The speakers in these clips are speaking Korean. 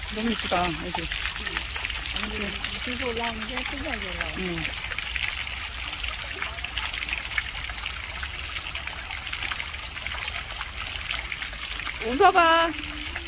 너무 이쁘다, 여기. 들고 올라오는 게 특이하게 올라오네. 웃어봐.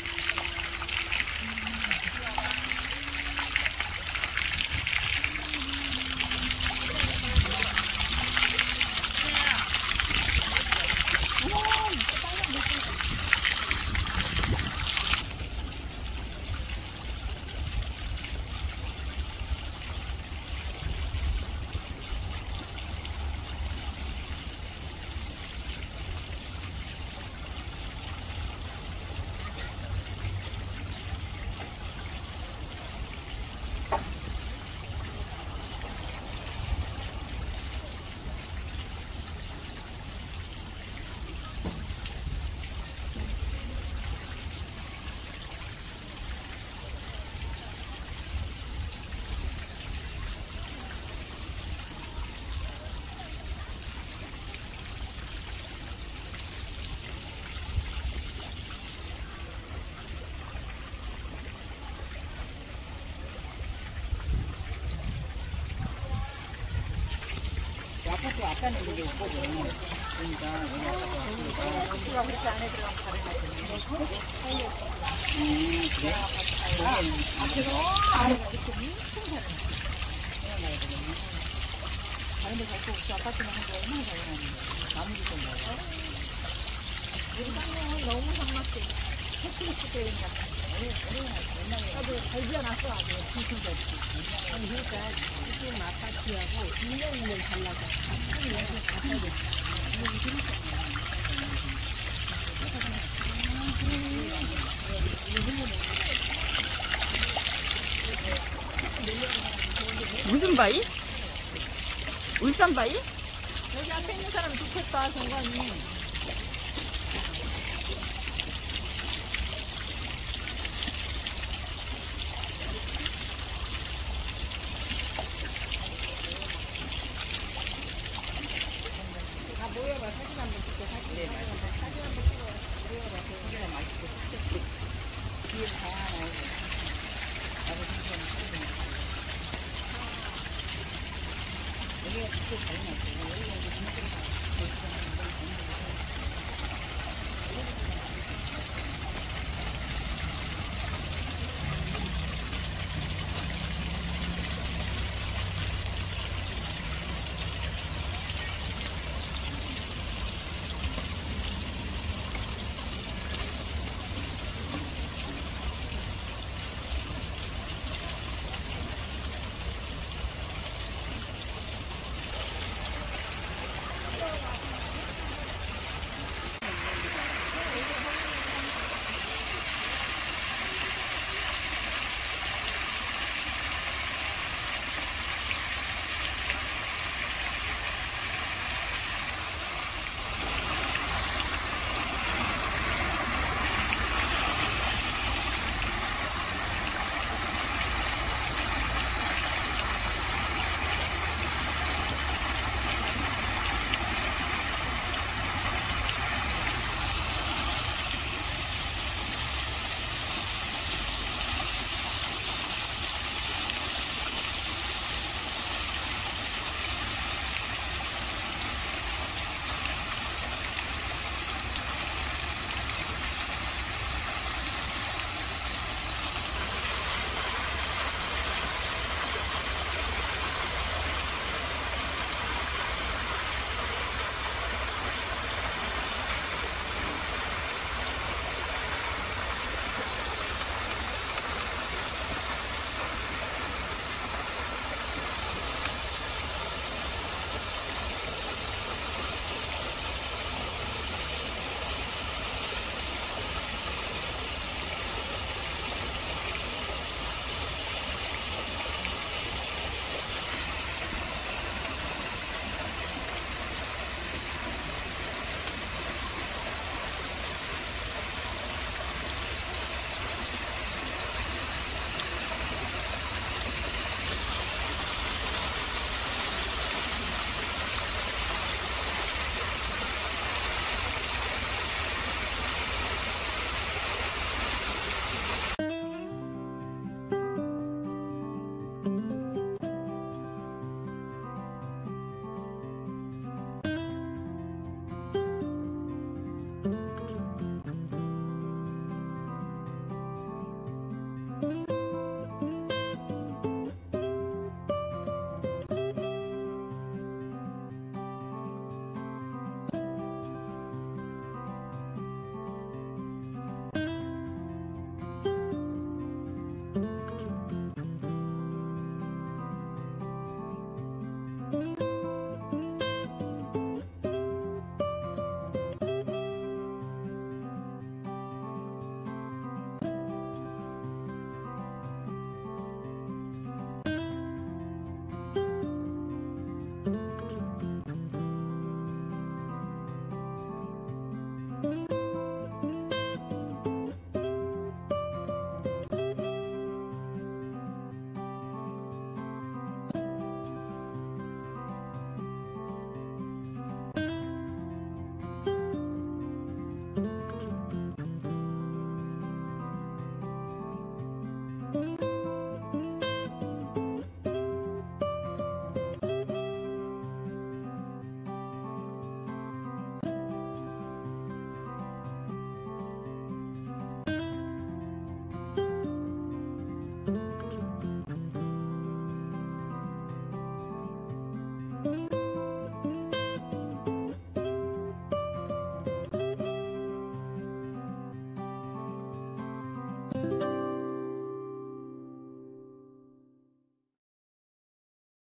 아파트 아까는 이게 있거든. 그러니까 아파트가 그렇게 안에 들어가면 다른 거 같은데. 그래? 앞에가 안에가 이렇게 엄청 다른 거. 다른 데 갈 거 없이 아파트만 하고 얼마나 다양한데. 나무도 좀 나와. 우리 쌍용은 너무 상막해. 패치리스 때린 것 같아. 옛날에 나도 잘 지어놨어. 아주 진짜 없이. 아니 그러니까 지금 아파트하고 2년 잘 나가. 한 년씩 다 살고 있어. 무슨 바위? 울산 바위? 여기 앞에 있는 사람 좋겠다, 정관이.